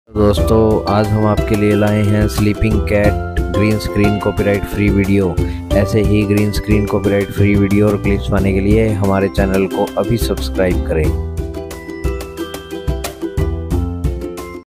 दोस्तों आज हम आपके लिए लाए हैं sleeping cat green screen copyright free video. ऐसे ही green screen copyright free video और क्लिप्स पाने के लिए हमारे चैनल को अभी सब्सक्राइब करें।